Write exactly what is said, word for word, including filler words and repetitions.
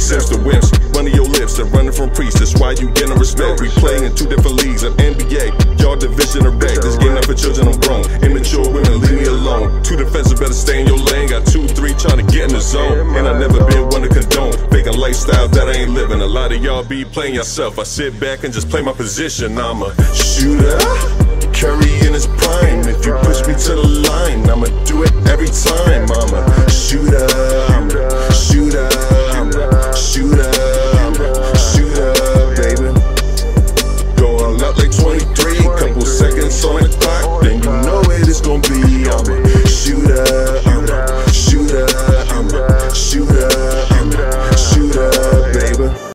Sims to wimps, running your lips and running from priests. That's why you get no respect. We play in two different leagues, an N B A, y'all division of wreck. This game not for children, I'm grown. Immature women, leave me alone. Two defensive, better stay in your lane. Got two, three, trying to get in the zone. And I never been one to condone faking lifestyle that I ain't living. A lot of y'all be playing yourself. I sit back and just play my position. I'm a shooter, Curry in his prime. If